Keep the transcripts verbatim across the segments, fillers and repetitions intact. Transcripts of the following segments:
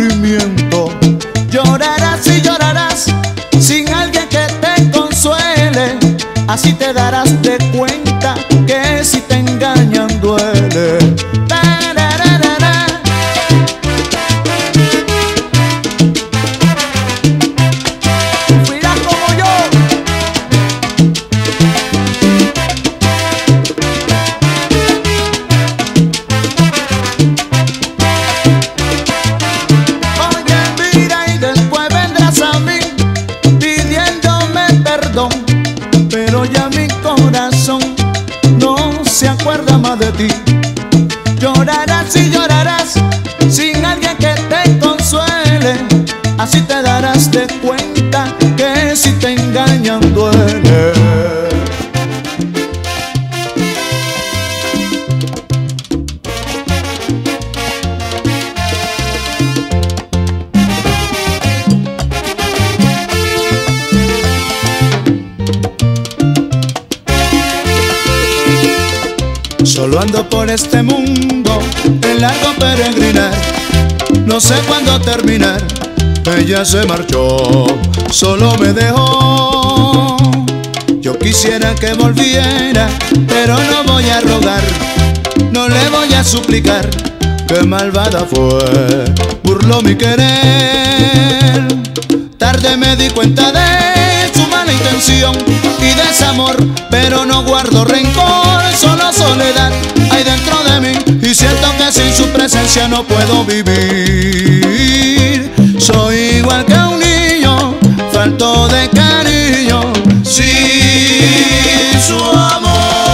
sufrimiento. Llorarás y llorarás sin alguien que te consuele. Así te darás de cuenta que si te engañan duele. Tarararara. Sufrirás como yo. Oye, mira, y después vendrás a mí pidiéndome perdón, pero ya mi corazón no se acuerda más de ti. Llorarás y llorarás sin alguien que te consuele. Así te darás de cuenta que si te engañan duele. Solo ando por este mundo en largo peregrinar. No sé cuándo terminar. Ella se marchó, solo me dejó. Yo quisiera que volviera, pero no voy a rogar, no le voy a suplicar. Qué malvada fue, burló mi querer. Tarde me di cuenta de su mala intención y desamor, pero no guardo rencor, solo soledad hay dentro de mí, y siento que sin su presencia no puedo vivir. Soy igual que un niño, falto de cariño, sin su amor.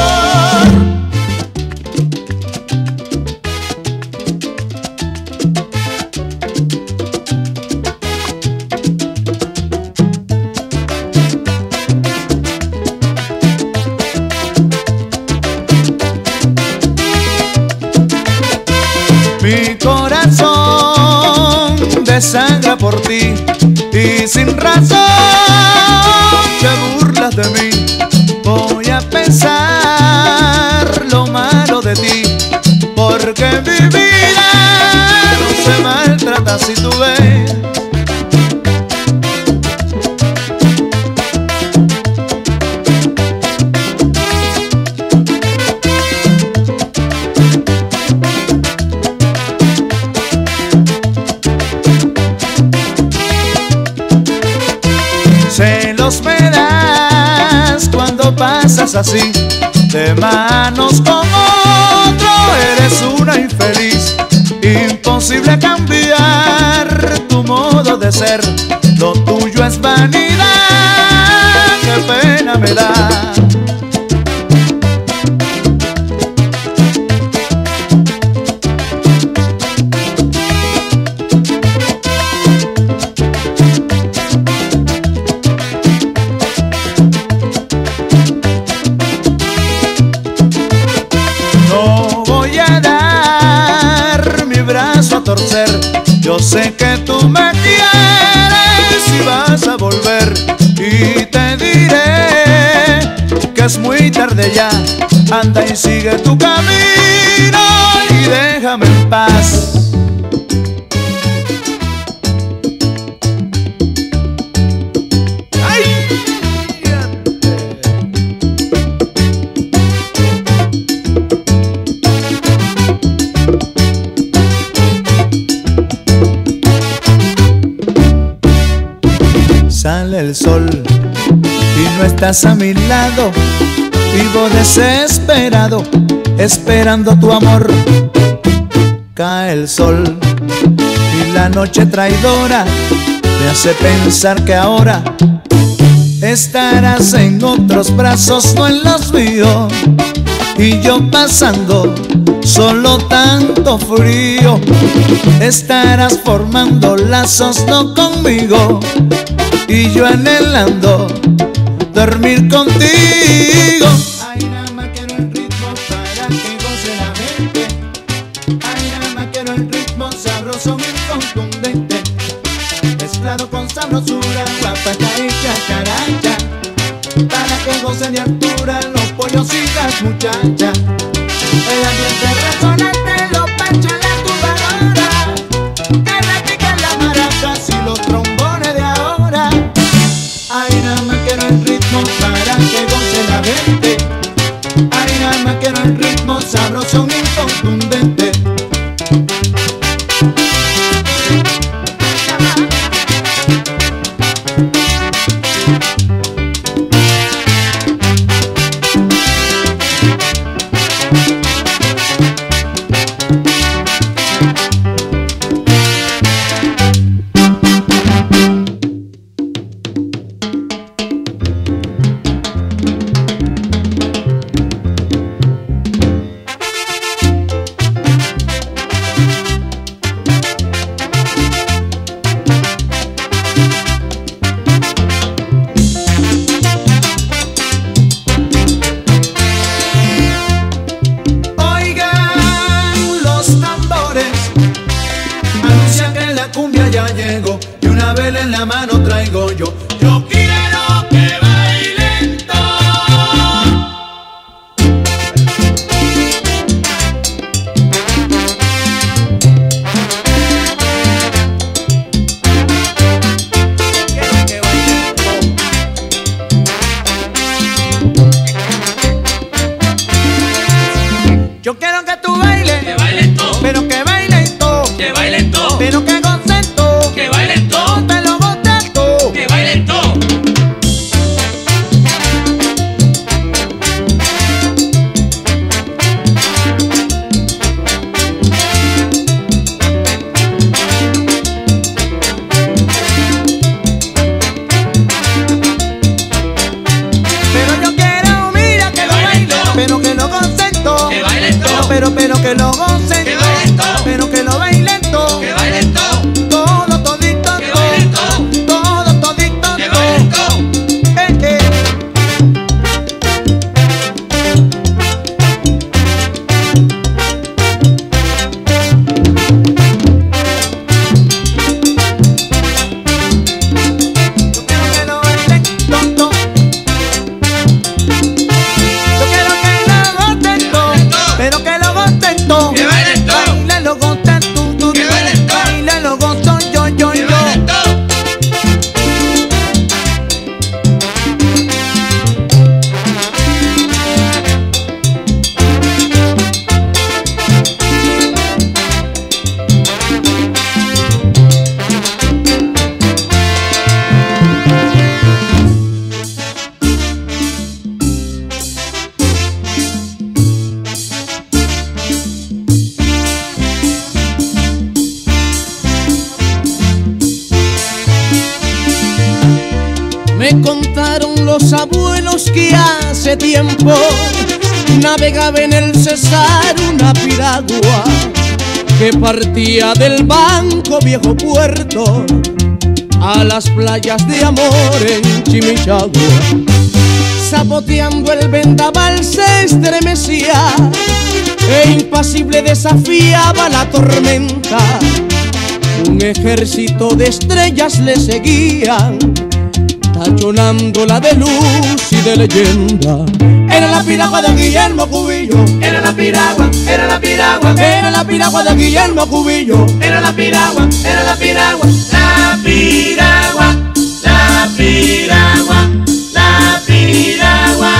Mi corazón desangra por ti y sin razón te burlas de mí. Voy a pensar lo malo de ti, porque mi vida no se maltrata si tú ves. Celos me das cuando pasas así, de manos con otro. Eres una infeliz, imposible cambiar tu modo de ser. Lo tuyo es vanidad, qué pena me da. Brazo a torcer, yo sé que tú me quieres y vas a volver, y te diré que es muy tarde ya. Anda y sigue tu camino y déjame en paz. Sale el sol y no estás a mi lado, vivo desesperado esperando tu amor. Cae el sol y la noche traidora me hace pensar que ahora estarás en otros brazos, no en los míos, y yo pasando solo tanto frío. Estarás formando lazos no conmigo, y yo anhelando dormir contigo. Ay, nada más quiero el ritmo para que goce la gente. Ay, nada más quiero el ritmo sabroso y contundente, mezclado con sabrosura, guapacha y chacharacha, para que gocen de altura los pollos y las muchachas. El ambiente resonante lo pancha la tumbadora, que repica la ya llego y una vela en la mano traigo yo. Yo quiero que bailen Yo quiero que tú bailes, que bailen todo, pero que bailen todo, que bailen todo, pero que gocen todo, que bailen todo, te lo gocen todo, que bailen todo. pero yo quiero, mira que lo bailen, pero que lo gocen todo, Que bailen todo, pero pero que lo gocen que bailen todo, pero que lo bailen todo, que bailen todo, todo todito que bailen todo, todo, todo todito que bailen todo. eh, eh. Yo quiero que lo bailen todo, yo quiero que lo gocen todo, pero que lo gocen todo, Que bailen todo, baila lo gocen tú, tú, que tú, bailen todo, baila lo gozon yo, yo, que yo. bailen todo. Me contaron los abuelos que hace tiempo navegaba en el Cesar una piragua que partía del Banco Viejo Puerto a las playas de amor en Chimichagua. Saboteando el vendaval se estremecía e impasible desafiaba la tormenta. Un ejército de estrellas le seguían, tachonándola de luz y de leyenda. Era la piragua de Guillermo Cubillo, Era la piragua, era la piragua, era la piragua de Guillermo Cubillo. era la piragua, era la piragua, la piragua, la piragua, la piragua.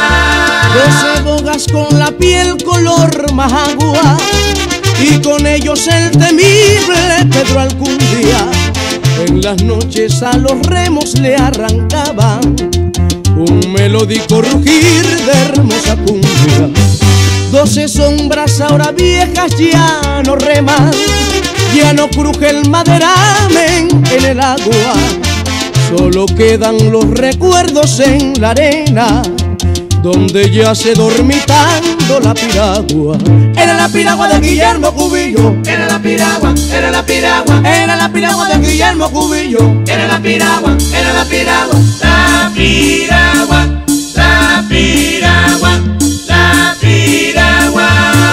Doce bogas con la piel color majagua y con ellos el temible Pedro Alcundia. En las noches a los remos le arrancaban un melódico rugir de hermosa cumbia. Doce sombras ahora viejas ya no reman, ya no cruje el maderamen en el agua. Solo quedan los recuerdos en la arena, donde yace dormitando la piragua. Era la piragua de Guillermo Cubillo, Era la piragua, era la piragua, era la piragua de Guillermo Cubillo. era la piragua, era la piragua, la piragua, la piragua, la piragua.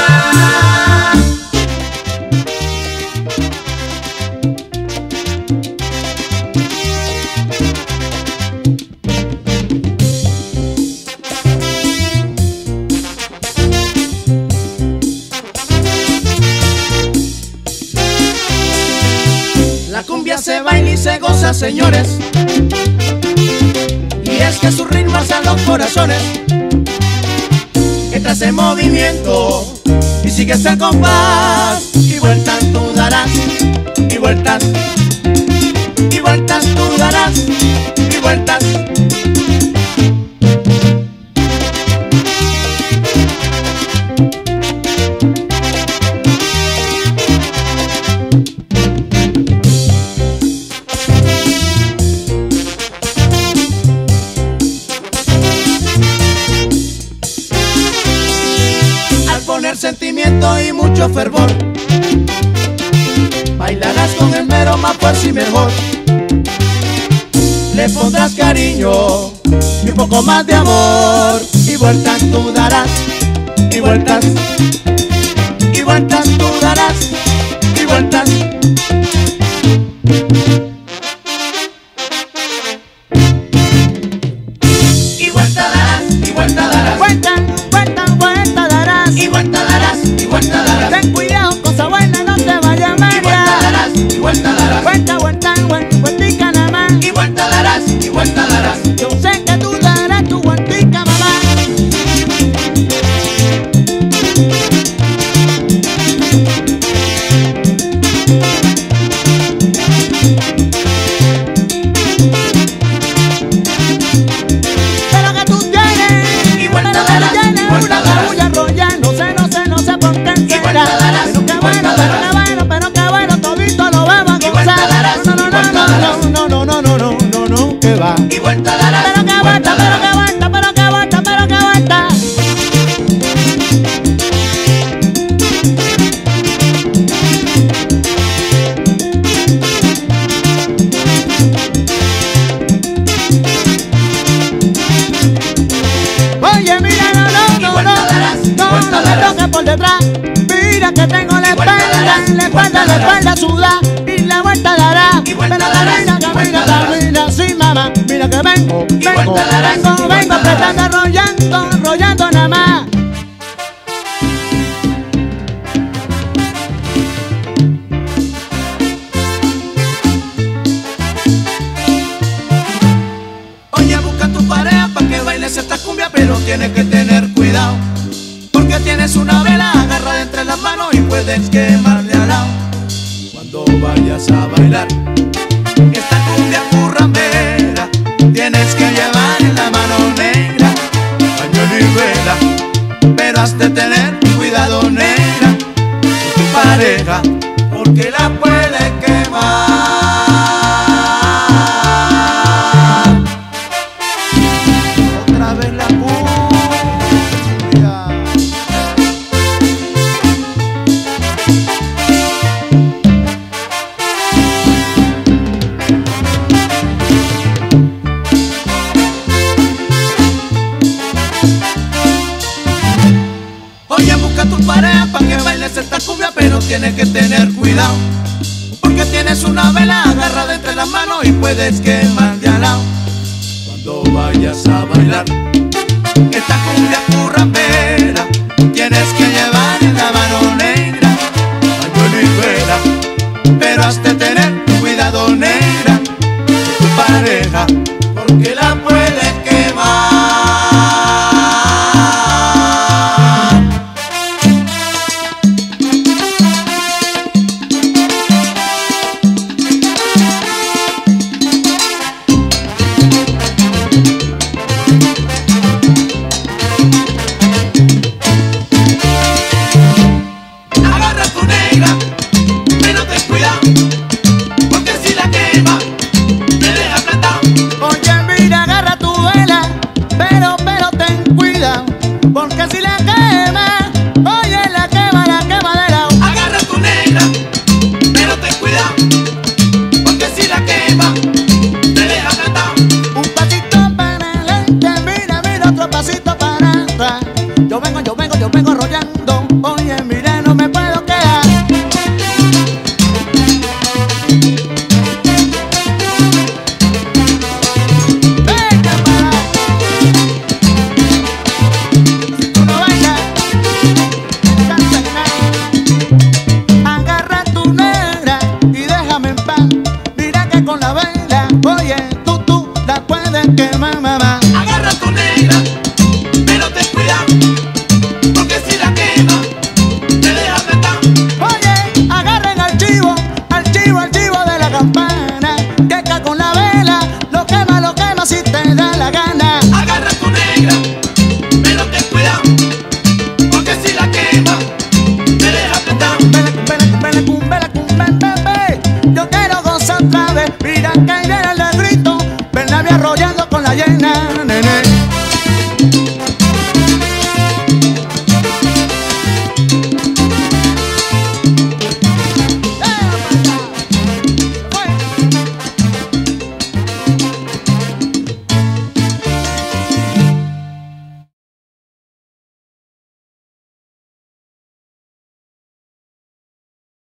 La cumbia se baila y se goza, señores, y es que su ritmo alza los corazones. Entras en movimiento y sigues el compás, y vueltas tú darás, y vueltas, y vueltas tú darás, y vueltas. Poner sentimiento y mucho fervor, bailarás con el mero más fuerte y mejor. Le pondrás cariño y un poco más de amor, y vueltas tú darás, y vueltas, y vueltas tú darás, y vueltas. espalda, la espalda suda y la vuelta dará. Y vuelta Pero darás, camina, y camina, vuelta darás. camina, sí mamá, mira que vengo, Y vengo, vuelta darás, y vengo, vuelta vengo, apretando, darás. arrollando, arrollando nada más. Oye, busca tu pareja pa' que bailes esta cumbia, pero tienes que tener cuidado, porque tienes una vela agarrada entre las manos y puedes quemarle al lado. Cuando vayas a bailar esta cumbia currambera, tienes que llevar en la mano negra pañuelo y vela, pero has de tener cuidado, negra, con tu pareja, porque la puede quemar. Otra vez la cumbia. Oye, busca tu pareja pa' que bailes esta cumbia, pero tienes que tener cuidado, porque tienes una vela agarrada entre las manos y puedes quemar de al lado. Cuando vayas a bailar esta cumbia currambera, tienes que llevar en la mano negra pañuelo y vela, pero has de tener cuidado, negra, con tu pareja, porque la puede quemar. Agarra tu negra, pero ten cuidado, porque si la quema, te deja plantado. Oye, mira, agarra tu vela, pero, pero ten cuidado, porque si la quema, oye, la quema, la quema de lado. Agarra tu negra, pero ten cuidado, porque si la quema, te deja plantado. Un pasito para adelante, mira, mira, otro pasito para atrás. Yo vengo, yo vengo, yo vengo arrollando, oye, mira, no me puedo quedar. Venga para, si tú no bailas, canta nada. Agarra tu negra y déjame en paz. Mira que con la vela, oye, tú, tú la puedes quemar, mamá. Agarra tu negra, pero ten cuidado, porque si la quema, te deja plantado. Oye, agarren al chivo, al chivo, al chivo de la campana, que acá con la vela lo quema, lo quema si te da